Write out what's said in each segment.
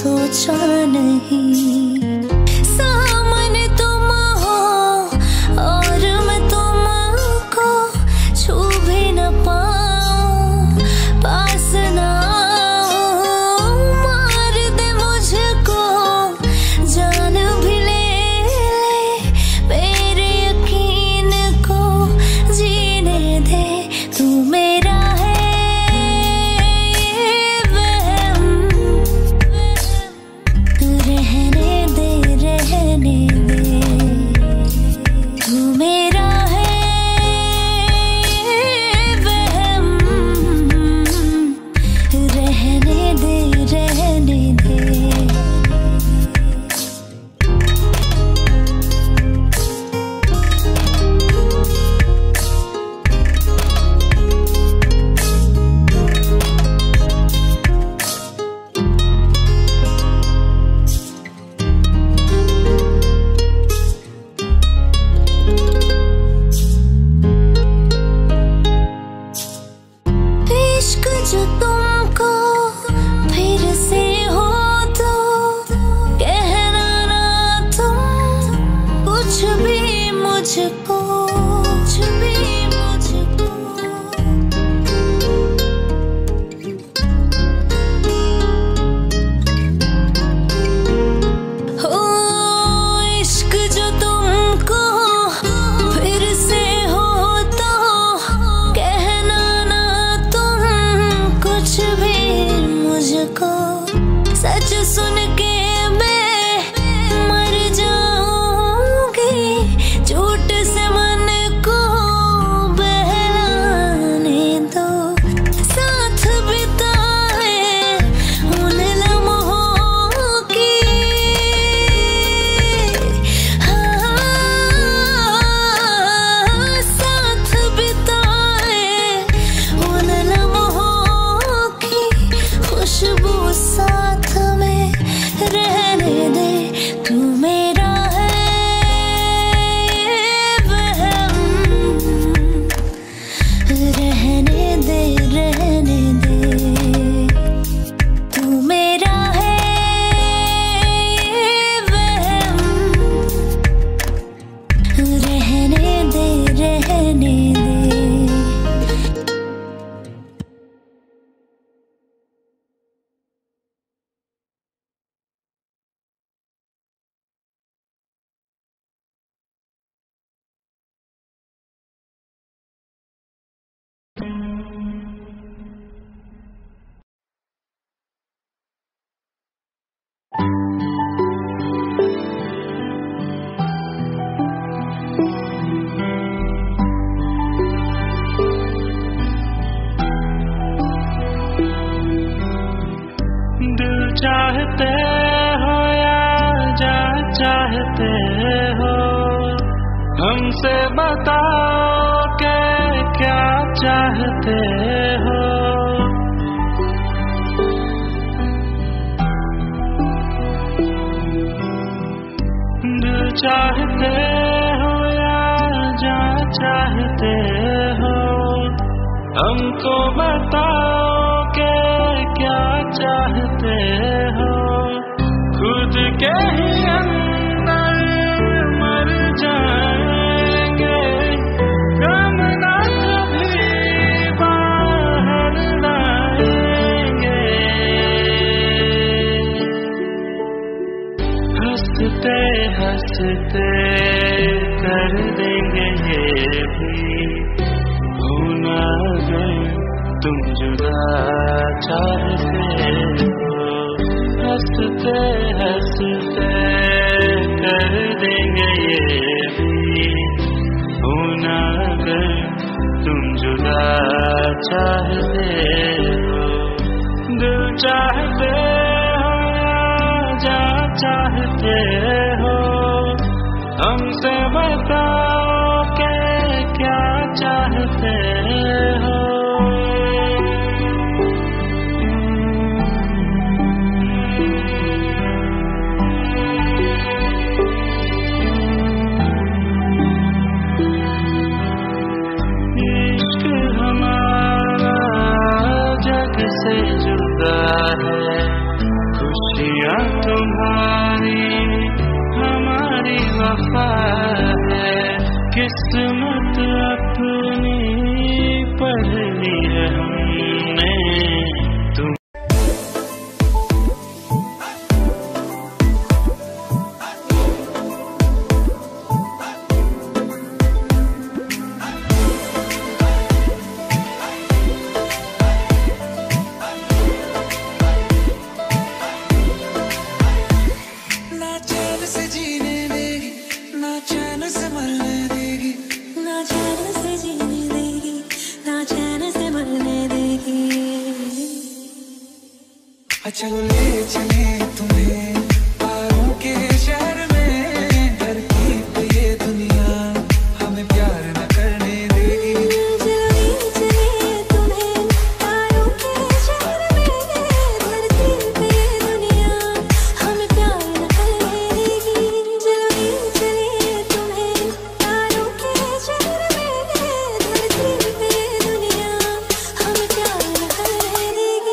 सोचा नहीं। सामने तुम हो और मैं तुमको छू भी न पाऊं, पास ना आओ, मार दे मुझको जान भी ले मेरे यकीन को जीने दे। तू मेरा है जो तुमको फिर से हो तो कहना ना तुम कुछ भी मुझको, कुछ भी मुझको। हो इश्क जो तुमको फिर से हो तो कहना ना कुछ भी मुझको। सच सुन के मैं मर जाऊंगी, झूठ से मन को बहलाने दो। साथ बिताए उन लम्हों की, हाँ, साथ बिताए उन लम्हों खुशबू साथ में रहने दे। तू मेरा है वहम, रहने दे, रहने दे। तू मेरा है वहम, रहने दे, रहने दे। दिल चाहते हो या जा चाहते हो, हमसे बताओ के क्या चाहते हो। दिल चाहते हो या जा चाहते हो, हमको बताओ के क्या चाहते हो। खुद के ही अंदर मर जाएंगे, गम ना कभी बाहर लाएंगे। हंसते हंसते कर देंगे ये भी, होना अगर तुम जुदा चाहते हो। हंसते हंसते कर देंगे ये भी, होना अगर तुम जुदा चाहते हो। दिल चाहते हो या जा चाहते हो, हमसे बताओ के क्या चाहते हो। से जुदा है, खुशियाँ चलो ले चले तुम्हें तारों के शहर में, धरती पे ये दुनिया हमें प्यार न करने देगी। चलो ले चले तुम्हें तारों के शहर में, धरती पे ये दुनिया हमें प्यार न करने देगी। चलो ले चले तुम्हें तारों के शहर में, धरती पे ये दुनिया हमें प्यार न करने देगी।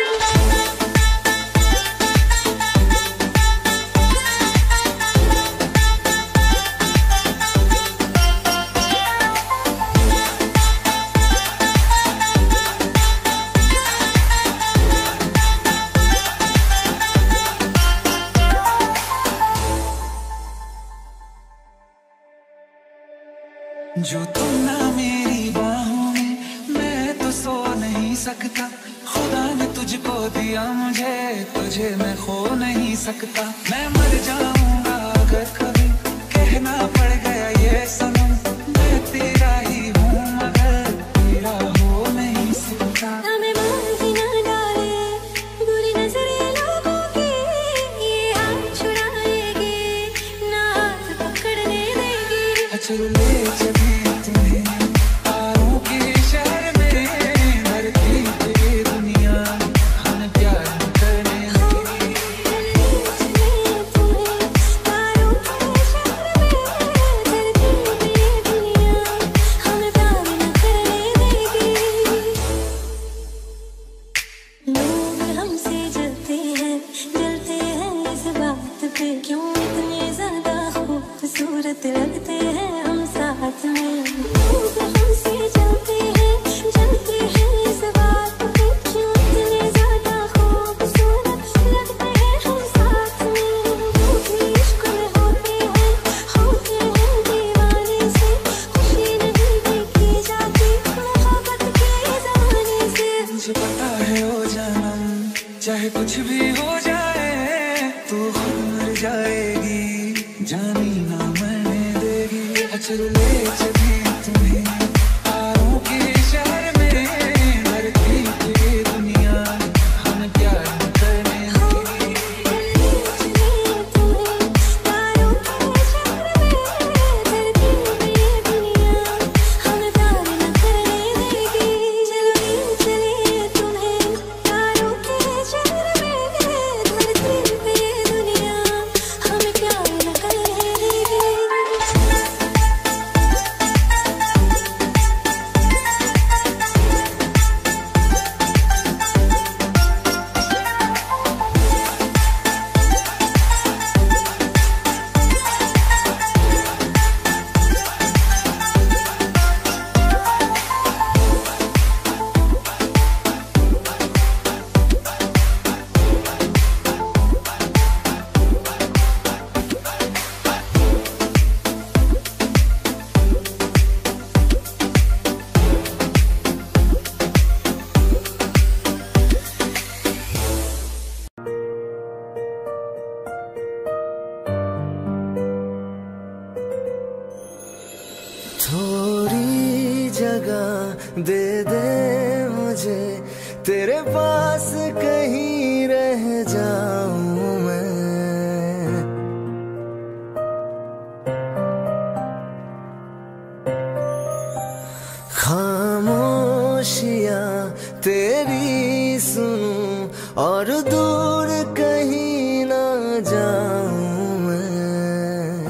जो तुम ना मेरी बाहों में, मैं तो सो नहीं सकता। खुदा ने तुझको दिया मुझे, तुझे मैं खो नहीं सकता। मैं मर जाऊंगा अगर कभी कहना पड़ गया ये सनम, मैं तेरा ही हूँ मगर तेरा हो नहीं सकता। हमें मार ही ना डाले बुरी नजरें लोगों की, ये हाथ छुड़ाएगी ना हाथ पकड़ने देगी। चलो ले चले तुम्हें तारों के शहर में, धरती पे ये दुनिया हमें प्यार न करने देगी। चले तुम्हें तारों के शहर में, धरती पे ये दुनिया हमें प्यार न करने देगी। लोग हमसे जलते हैं इस बात पे, क्यों इतने ज्यादा खूबसूरत लगते हैं हम साथ में। लोग हमसे जलते हैं इस बात पे, क्यों इतने ज्यादा खूबसूरत लगते हैं हम साथ में। वो भी इश्क में होते हैं दीवाने से, खुशी नहीं देखी जाती मोहब्बत के जमाने से। मुझे पता है ओ जानम, चाहे कुछ भी हो जाए तू खुद मर जाएगी, जानी ना मरने देगी। चलो ले चले तुम्हें तारों के शहर में, धरती पे ये दुनिया हमें प्यार न करने देगी। चले तुम्हें तारों के शहर में, धरती पे ये दुनिया हमें प्यार न करने देगी। चलो चले तुम्हें तारों के शहर में, धरती पे ये दुनिया हमें प्यार न करने देगी। थोड़ी जगह दे दे मुझे, तेरे पास कहीं रह जाऊं मैं। खामोशियां तेरी सुनूं और दूर कहीं ना जाऊं मैं।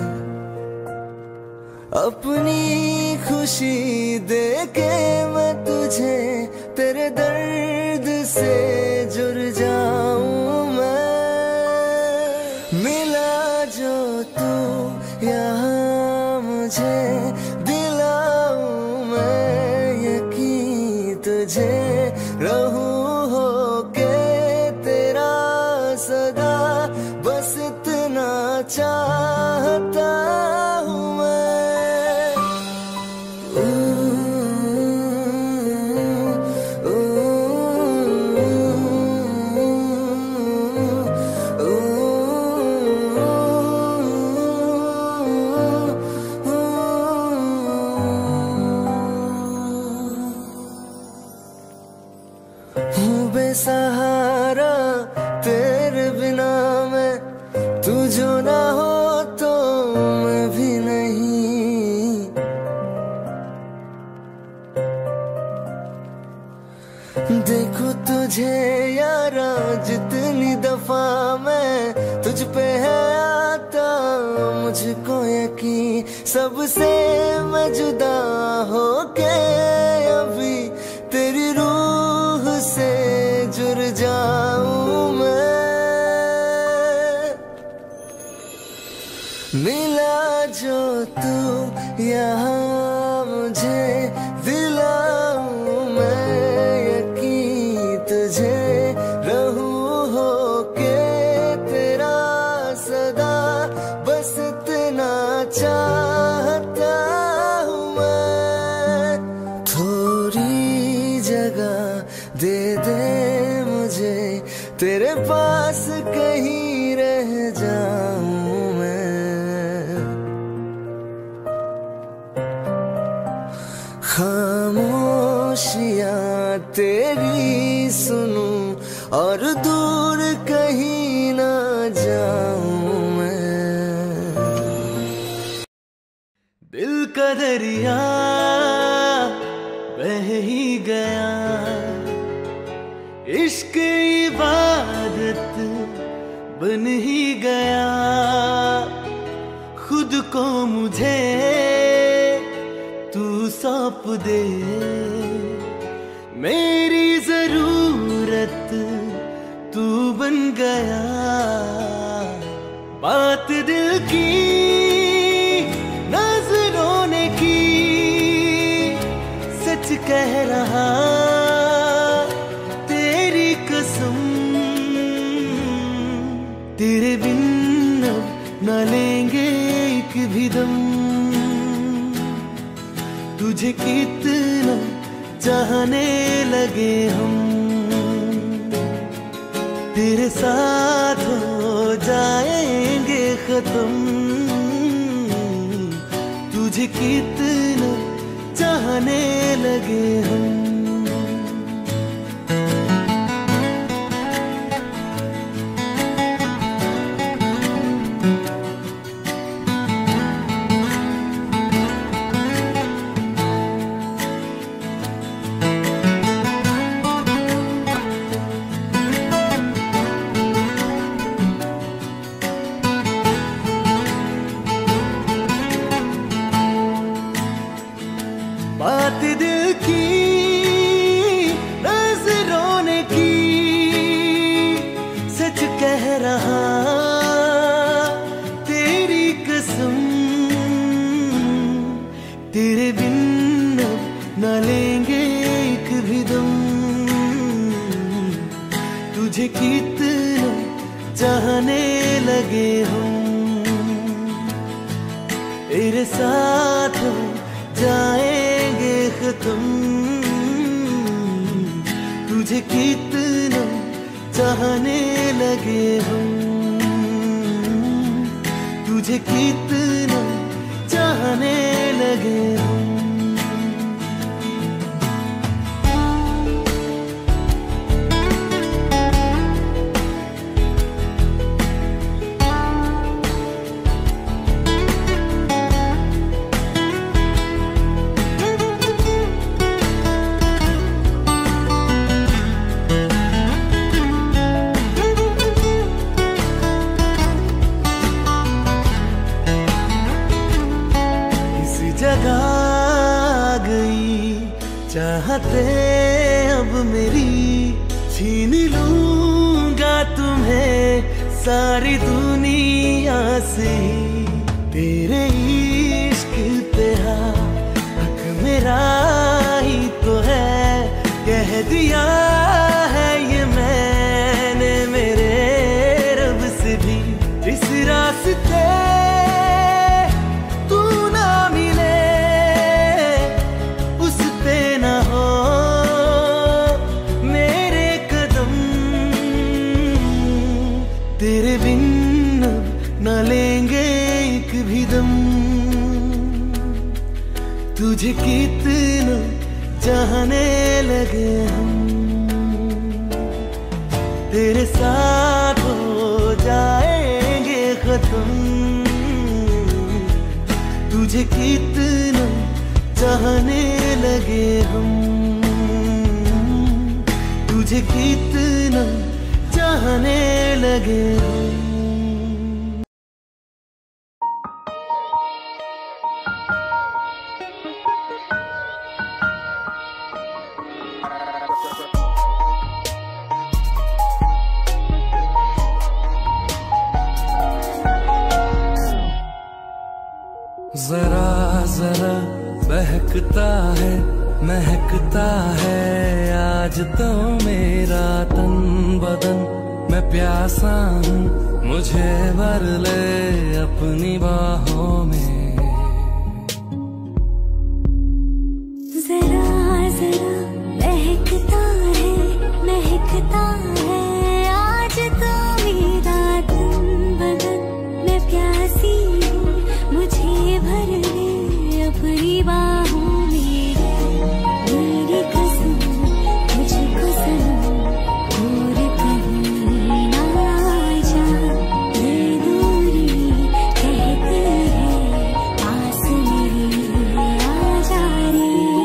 अपनी खुशी दे के मैं तुझे तेरे दर्द से जुड़ जाऊं मैं। मिला जो तू यहाँ मुझे दिलाऊं मैं यकीन तुझे, रहूं होके तेरा सदा, बस इतना चाहता हूँ मैं। हूँ बेसहारा मुझे यारा जितनी दफा मैं तुझ पे है आता, मुझको यकीन सबसे मैं जुदा होके अभी तेरी रूह से जुड़ जाऊं मैं। मिला जो तू यहाँ मुझे दिलाऊं मैं यकीन तुझे रहूं होके तेरा सदा, बस इतना चाहता हूँ मैं। थोड़ी जगह दे दे मुझे तेरे पास कहीं रह जाऊं मैं। खामोशियाँ तेरी सुनूं और दूर कहीं ना जाऊं मैं। दिल का दरिया बह ही गया, इश्क इबादत बन ही गया। खुद को मुझे तू सौंप दे, मेरी जरूरत तू बन गया। बात दिल की नजरों ने की, सच कह रहा तेरी कसम। तेरे बिन अब न लेंगे एक भी दम, तुझे कितना चाहने लगे हम। तेरे साथ हो जाएंगे खत्म, तुझे कितना चाहने लगे हम। बात दिल की नजरों ने की, सच कह रहा तेरी कसम। तेरे बिन न लेंगे एक भी दम, तुझे कितना चाहने लगे हम। तेरे साथ जाएंगे खत्म, तुझे कितना चाहने लगे हम। तुझे कितना चाहने लगे हम। जगा गई चाहते अब मेरी, छीन लूंगा तुम्हें सारी दुनिया से। तेरे इश्क पे हक मेरा ही तो है, कह दिया है ये मैंने मेरे रब से भी। इस रास्ते तेरे बिन न लेंगे एक भी दम, तुझे कितना चाहने लगे हम। तेरे साथ हो जाएंगे खत्म, तुझे कितना चाहने लगे हम। मुझे कितना चाहने लगे हो। जरा जरा बहकता है महकता है आज तो मेरा तन बदन, मैं प्यासा हूँ मुझे भर ले अपनी बाहों में। जरा जरा महकता है आज तो मेरा तन बदन, मैं प्यासी हूँ मुझे भर ले अपनी बाहों में। मेरी कसम तुझको सनम दूर कहीं ना जा, ये दूरी कहती है पास मेरे आ जा रे।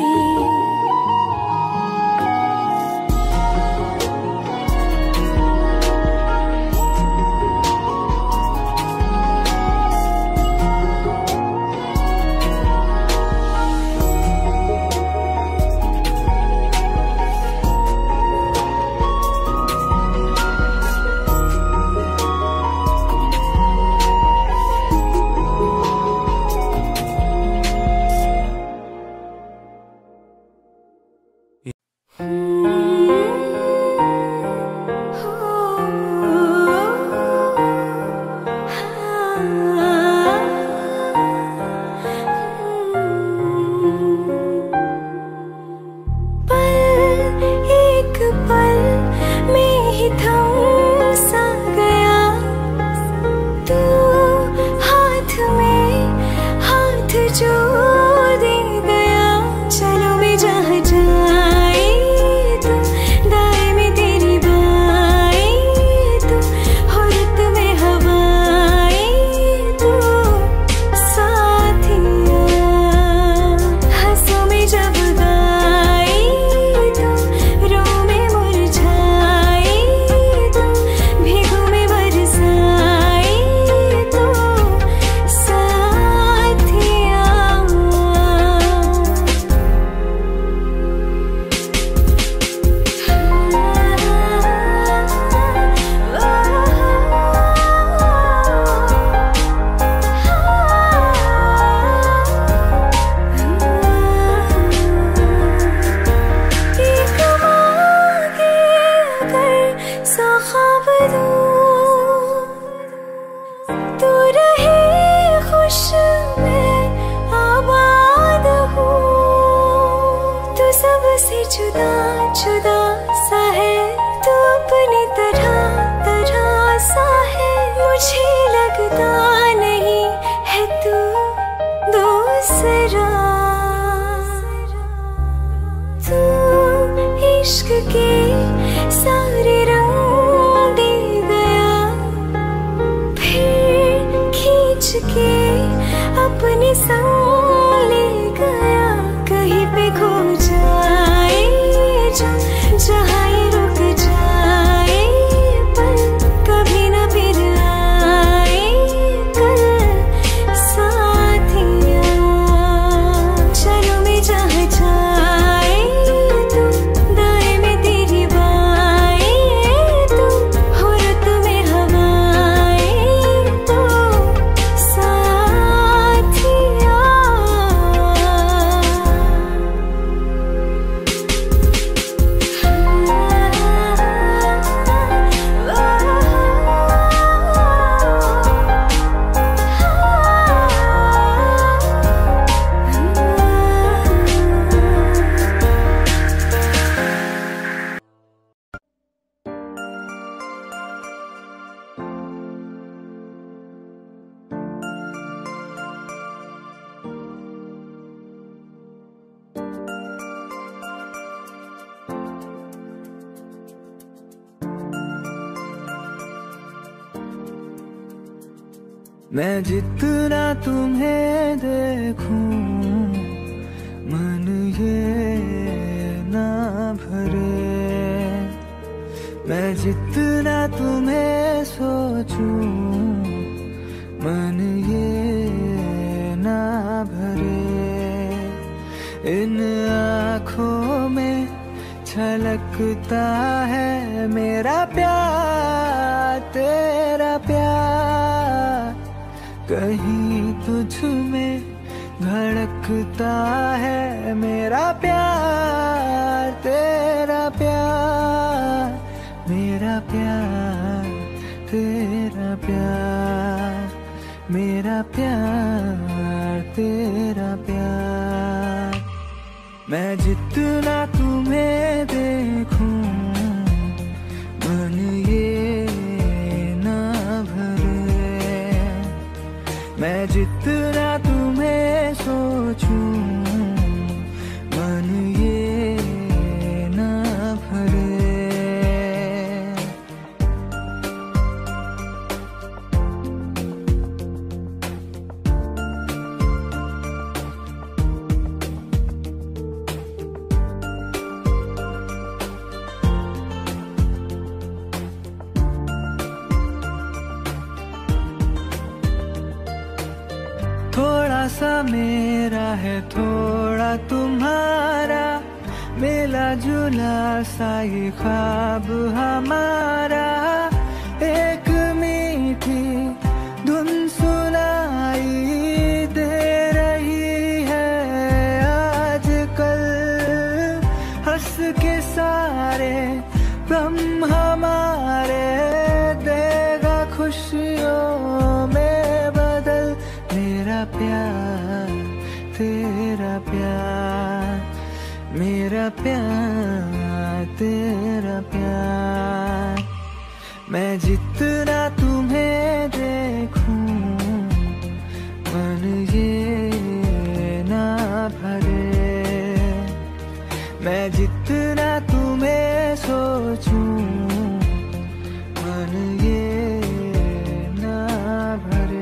जुदा जुदा सा है तू अपनी तरह तरह सा है, मुझे लगता नहीं है तू दूसरा। तू इश्क के सारे रंग दे गया, फिर खींच के अपने संग ले गया। कहीं पे खो जाए जहाँ ये रुक जाए, पर कभी न फिर आए कल साथिया। चलो मैं जहाँ जाए तू, दाएं में तेरी बाएं तू, हो रुत में हवाएं तू साथिया। मैं जितना तुम्हें देखूं मन ये ना भरे, जितना तुम्हें सोचूं मन ये ना भरे, इन आँखों में छलकता है मेरा प्यार तेरा प्यार, कहीं तुझ में धड़कता है मेरा प्यार तेरा प्यार, मेरा प्यार तेरा प्यार, मेरा प्यार तेरा प्यार। मैं जितना तुम्हें देखूं मन ये ना भरे, मैं जितना तुम्हें सोचूं मन ये ना भरे। थोड़ा सा मेरा है थोड़ा तुम्हारा, मिला जुला सा ये ख्वाब हमारा, एक मीठी धुन सुनाई दे रही है आजकल, हंस के सारे गम हमारे देगा खुशियों में बदल, मेरा प्यार तेरा प्यार, मेरा प्यार तेरा प्यार। मैं जितना तुम्हें देखूं मन ये ना भरे, मैं जितना तुम्हें सोचूं मन ये ना भरे।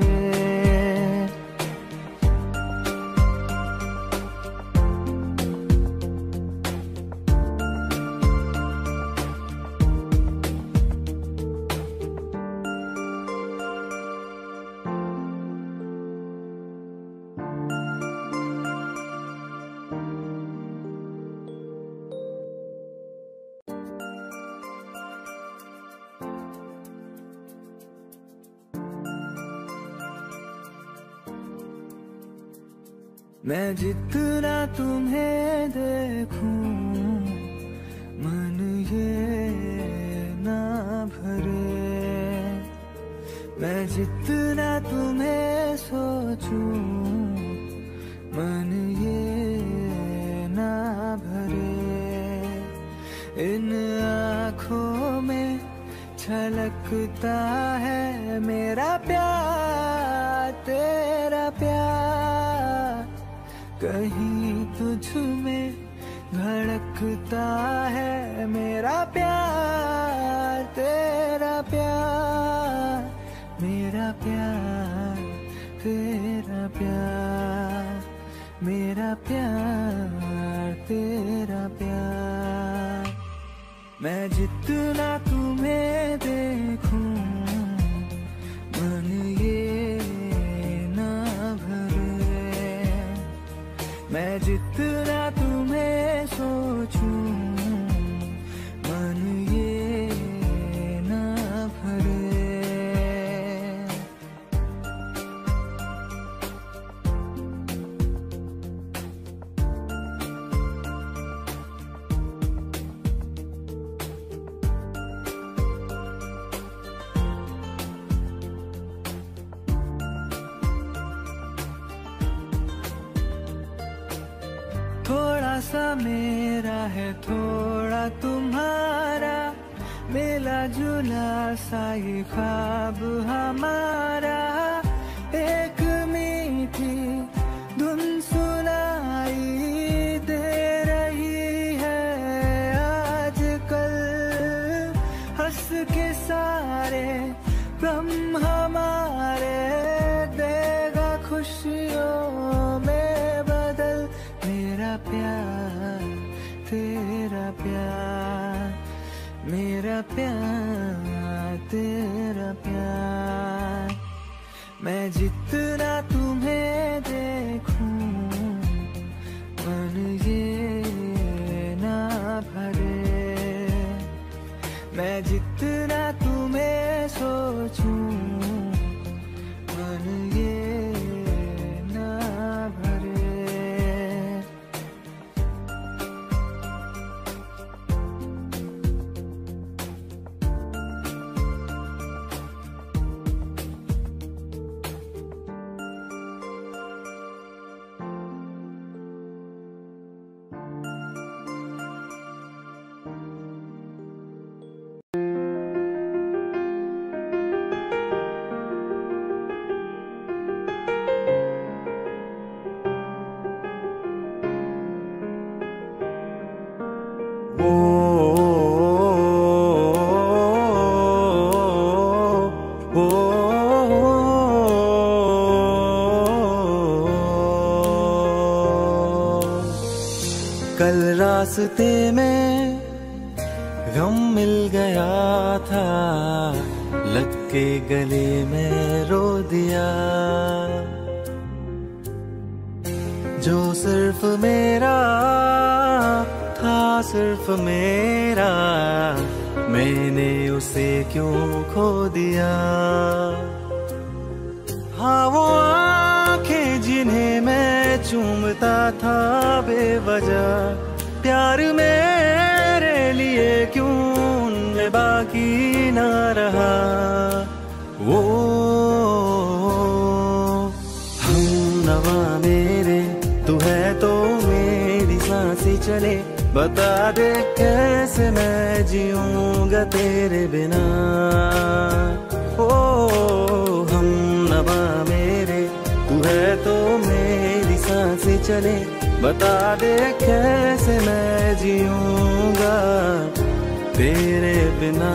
मैं जितना तुम्हें देखूं मन ये ना भरे, मैं जितना तुम्हें सोचूं मन ये ना भरे, इन आँखों में छलकता है मेरा प्यार तेरा प्यार, कहीं तुझ में धड़कता है मेरा प्यार तेरा प्यार, मेरा प्यार तेरा प्यार, मेरा प्यार तेरा प्यार। मैं जितना तुम्हें देखूं मन ये ना भरे, मैं जितना तुम्हें सोचूं मन ये ना भरे। थोड़ा सा मेरा है थोड़ा तुम्हारा, मिला जुला सा ये ख्वाब हमारा, एक मीठी धुन सुनाई दे रही है आजकल, हंस के सारे गम हमारे देगा खुशियों में बदल, मेरा प्यार तेरा प्यार, मेरा तेरा प्यार, तेरा प्यार। मैं जितना तुम्हें देखूं मन ये ना भरे, मैं जितना तुम्हें सोचूं मन ये ना भरे। कल रास्ते में गम मिल गया था, लग के गले में रो दिया। जो सिर्फ मेरा था, सिर्फ मेरा, मैंने उसे क्यों खो दिया। हाँ वो आंखें जिन्हें मैं चूमता था बेवजह, प्यार मेरे लिए क्यों उनमें बाकी ना रहा। वो हमनवा मेरे, तू है तो मेरी सांसें चले, बता दे कैसे मैं जीऊंगा तेरे बिना। ओ हमनवा मेरे, तू है तो मेरी सांसें चले, बता दे कैसे मैं जीऊंगा तेरे बिना।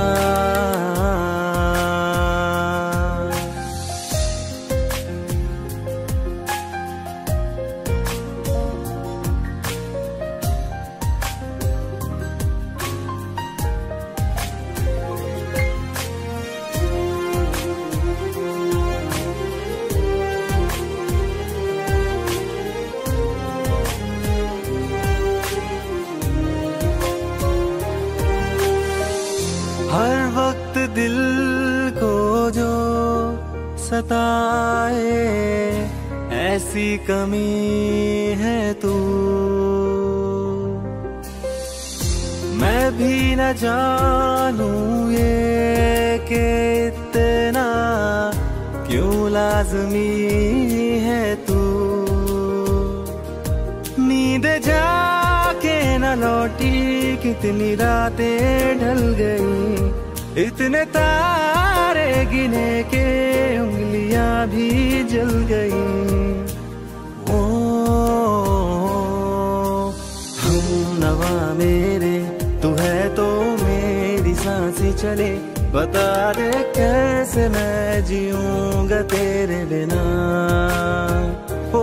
हर वक्त दिल को जो सताए, ऐसी कमी है तू। मैं भी न जानूं ये कि इतना क्यों लाज़मी है तू। नींद जाके न लौटी, कितनी रातें ढल गई, इतने तारे गिने के उंगलियां भी जल गई। ओ हमनवा मेरे, तू है तो मेरी सांसें चले, बता दे कैसे मैं जीऊंगा तेरे बिना। ओ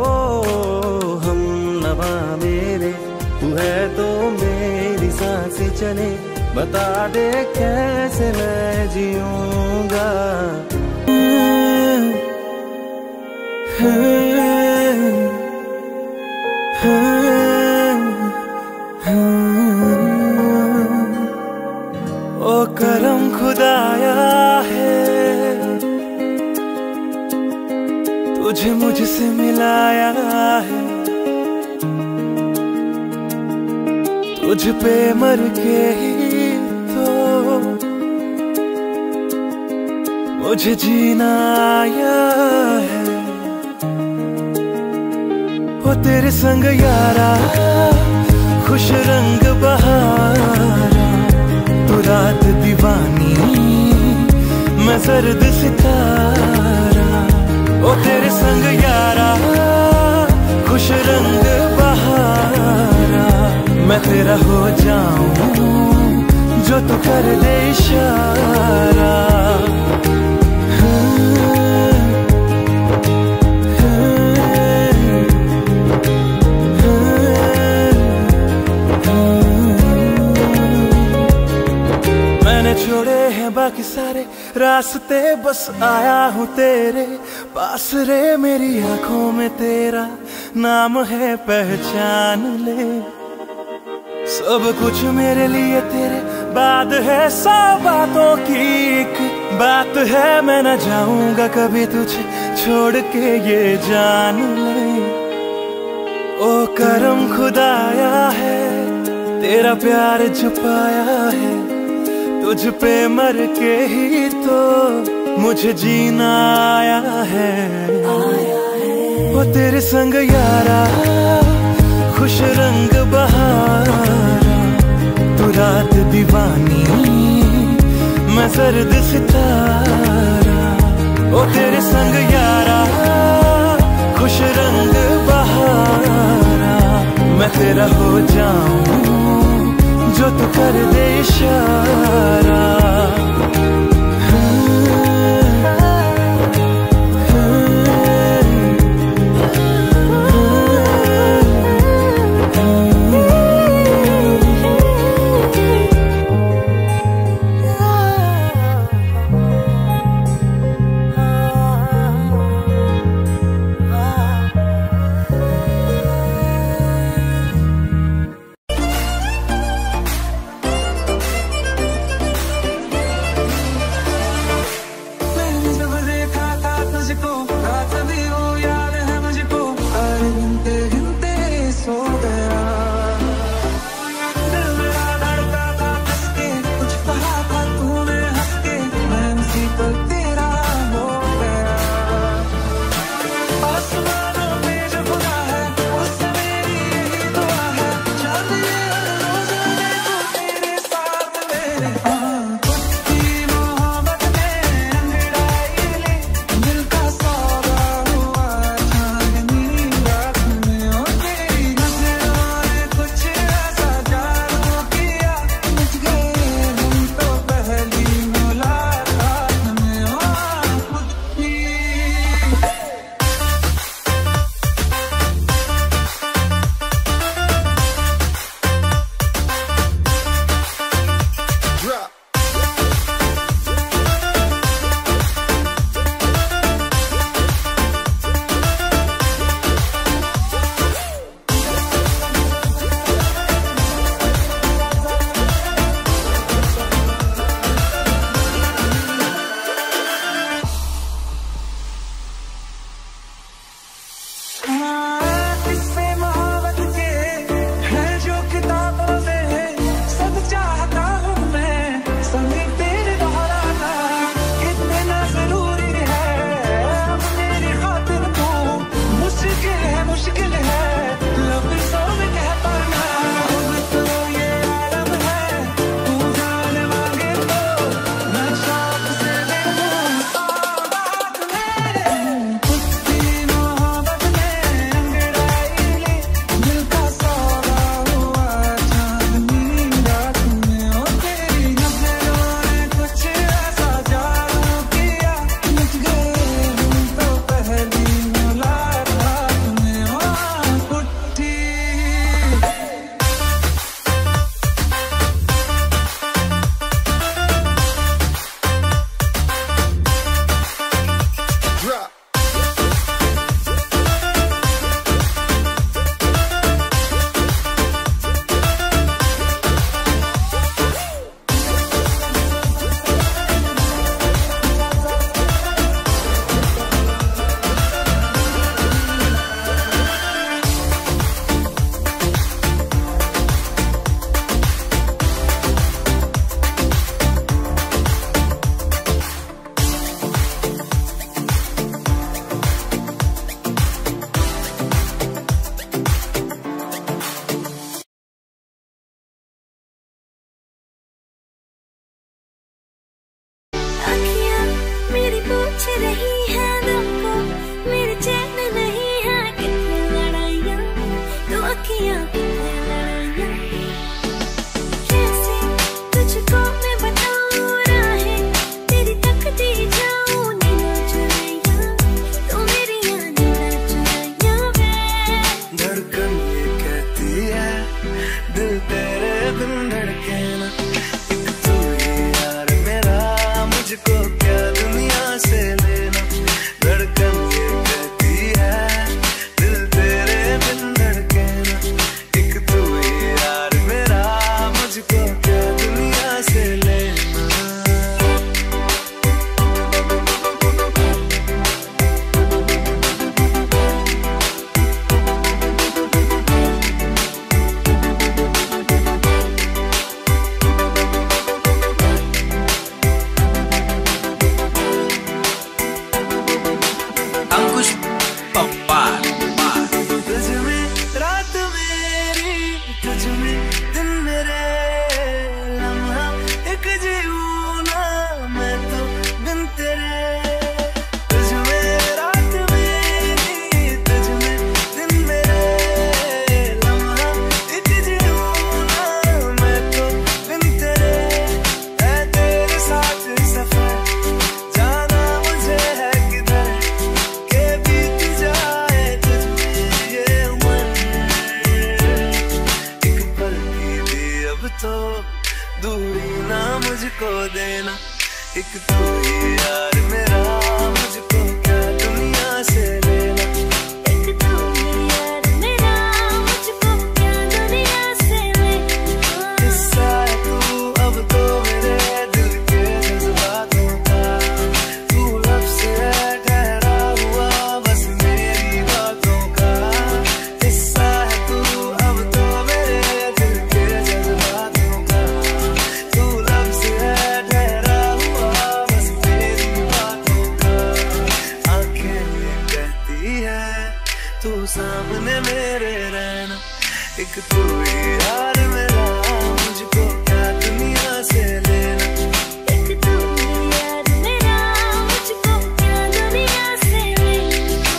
हमनवा मेरे, तू है तो मेरी सांसें चले, बता दे कैसे मैं जीऊंगा। ओ करम खुदाया है, तुझे मुझसे मिलाया है। तुझ पे मर के ही तो मुझे जीना आया है। वो तेरे संग यारा, खुश रंग बहारा, तू रात दीवानी, मैं सर्द सितारा। ओ तेरे संग यारा, खुश रंग बहारा, मैं तेरा हो जाऊं जो तू कर दे इशारा। रास्ते बस आया हूँ तेरे पास रे, मेरी आंखों में तेरा नाम है पहचान ले। सब कुछ मेरे लिए तेरे बाद है, 100 बातों की एक बात है, मैं न जाऊंगा कभी तुझे छोड़ के ये जान ले। ओ करम खुदाया है तेरा प्यार छुपाया है, तुझ पे मर के ही तो मुझे जीना आया है। वो तेरे संग यारा खुश रंग बहारा, तू रात दीवानी मैं सर्द सितारा। ओ तेरे संग यारा खुश रंग बहारा, मैं तेरा हो जाऊं जो तू कर दे इशारा। एक तू ही यार मेरा, मुझको क्या दुनिया से लेना। एक तू ही यार मेरा, मुझको क्या दुनिया से लेना।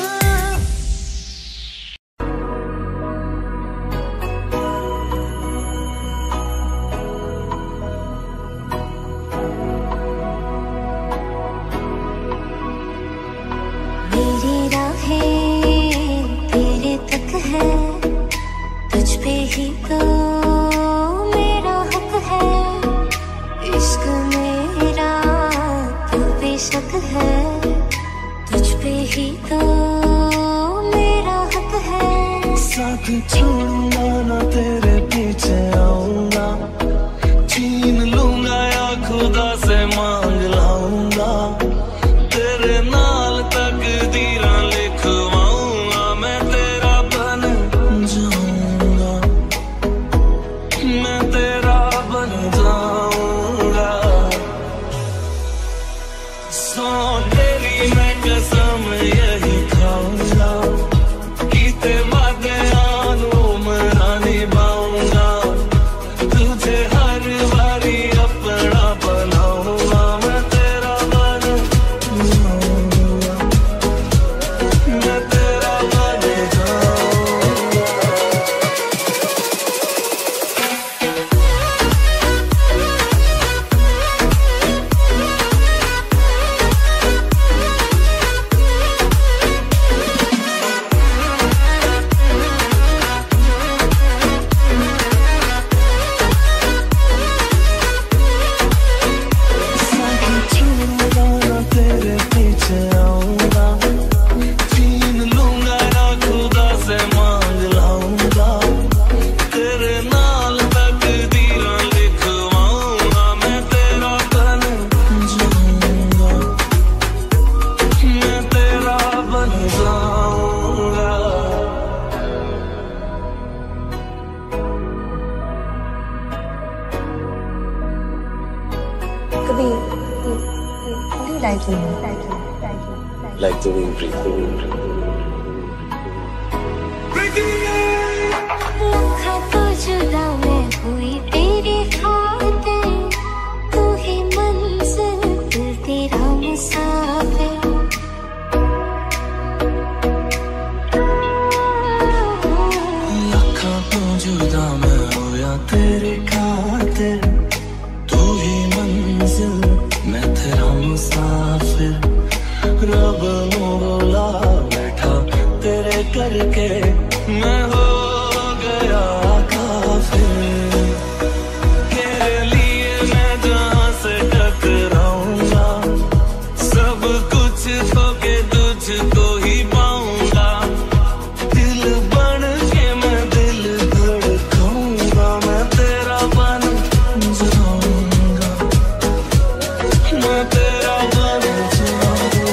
मेरी राहें तेरे तक है, तुझ पे ही तो मेरा हक है। इश्क मेरा तू बेशक है, तुझ पे ही तो मेरा हक है। साथ छोड़ूंगा ना तेरे पीछे आऊंगा, छीन लूंगा या खुदा से मांग लाऊंगा। तेरे नाल तकदीरां लिखवाऊंगा, मैं तेरा बन जाऊंगा, मैं तेरा बन जाऊंगा। सौ तेरी मैं कसम यही खाऊंगा, कीते वादे आनू मना निभाऊंगा। तुझे हर बारी अपना बनाऊंगा, मैं तेरा बन जाऊंगा, मैं तेरा बन जाऊंगा। तेरे पीछे आऊंगा, छीन लूंगा या खुदा से मांग लाऊंगा। तेरे नाल तकदीरां लिखवाऊंगा, मैं तेरा बन जाऊंगा, मैं तेरा बन जाऊंगा। Kabir, what do you like me? Like the way you breathe. लखा तो जुदा मैं हुई तेरी खातिर, तू ही मंजिल दिल तेरा मुसाफिर। लखा तो जुदा मैं होया तेरे खातिर, तू ही मंजिल मैं तेरा मुसाफिर। रब मोला बैठा तेरे करके, मैं हो गया काफिर। तेरे लिए मैं जहाँ से टकराऊंगा, सब कुछ खो के तुझको ही पाऊंगा। दिल बन के मैं दिल धड़काऊंगा, मैं तेरा बन जाऊंगा, मैं तेरा बन जाऊंगा।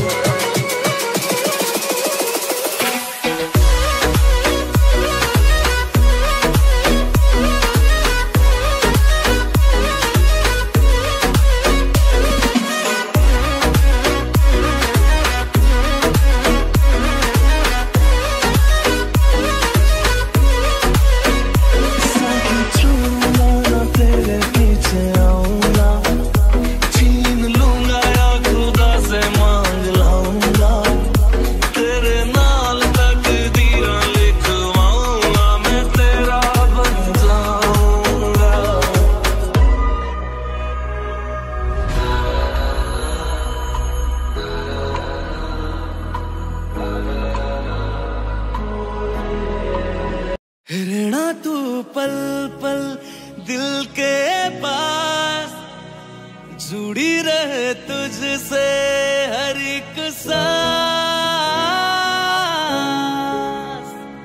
तेरे पीछे आऊंगा, छीन लूंगा या खुदा से मांग लाऊंगा। तेरे नाल तकदीरां लिखवाऊंगा, मैं तेरा बन जाऊंगा। रहना तू पल पल दिल के पास, जुड़ी रहे तुझसे हर एक सांस।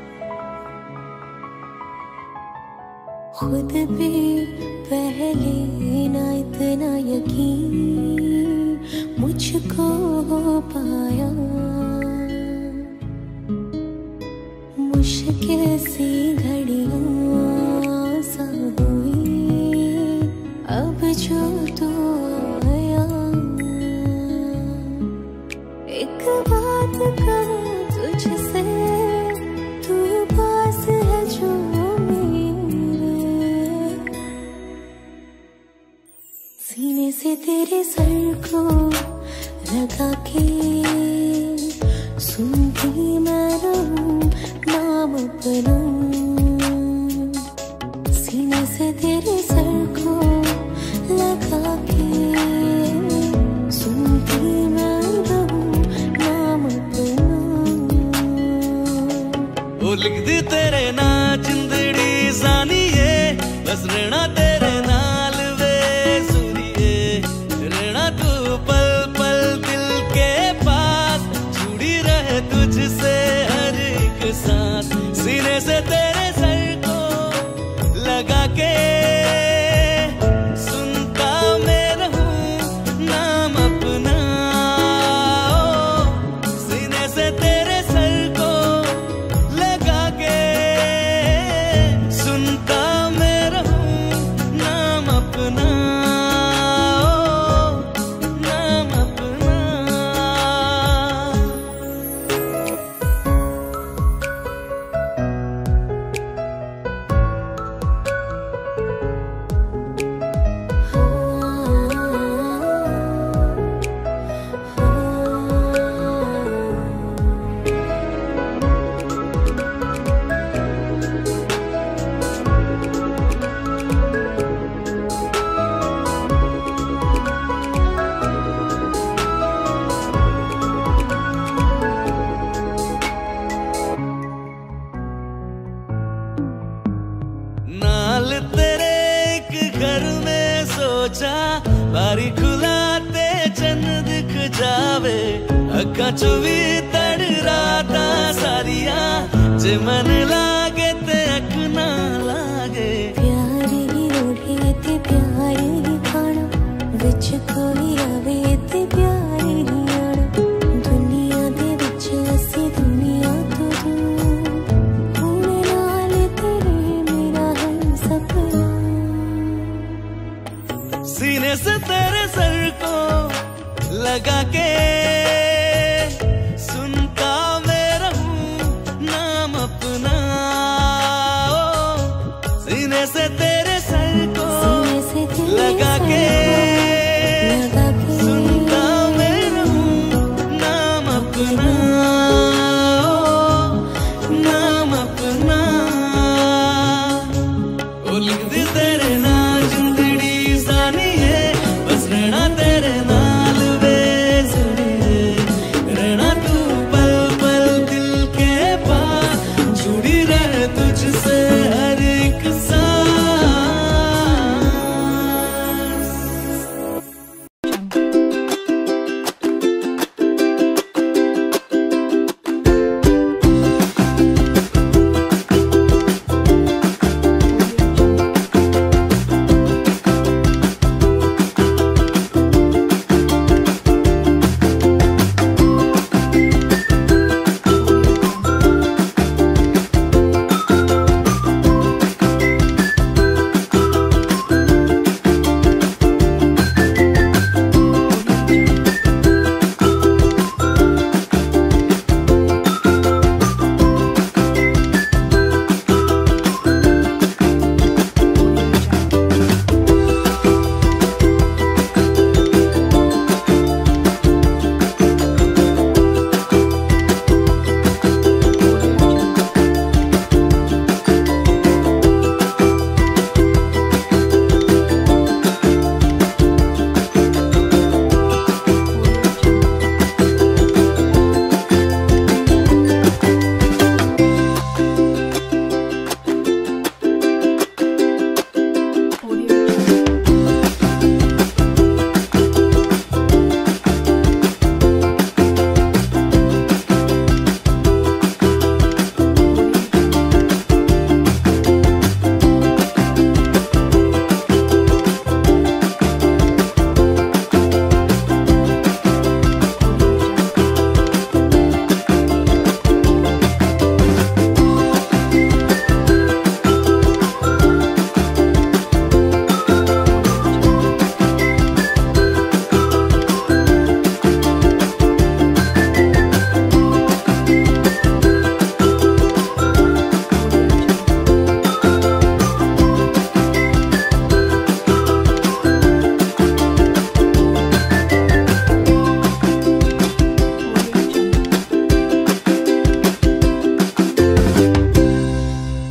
खुद भी पहले ना इतना यकीन मुझको हो पाया, मुश्किल सी घड़ियां सा हुई अब जो तू आया। एक बात कहूं तुझसे, तू पास है जो लगा के सुनती मैं रहूं नाम अपना, सीने से तेरे सर को लगा के सुनती मैं रहूं नाम अपना। वो लिख दी तेरे ना जिंदड़ी जानिए, बस रहना तेरे नाल वे सुनिए, रहना तू पल पल दिल के पास, जुड़ी रहे तुझसे हर एक सांस, सीने से तेरे सर को लगा के सुनता मैं रहूं नाम अपना, सीने से तेरे सर को लगा के सुनता मैं रहूं नाम अपना, नाम अपना। नाल तेरे एक घर में सोचा, बारी खुलाते चंद दिख जावे, अखा चो भी तड़ राता सारिया, जे मन लागे ते अख ना लागे। प्यार ही रोहे ते प्यार ही खाना, विच कोई आवे ते प्यार ही आना, दुनिया दे विच असी दुनिया तो दूर, होने नाल तेरे मेरा हम सपना। सीने से तेरे सर को लगा के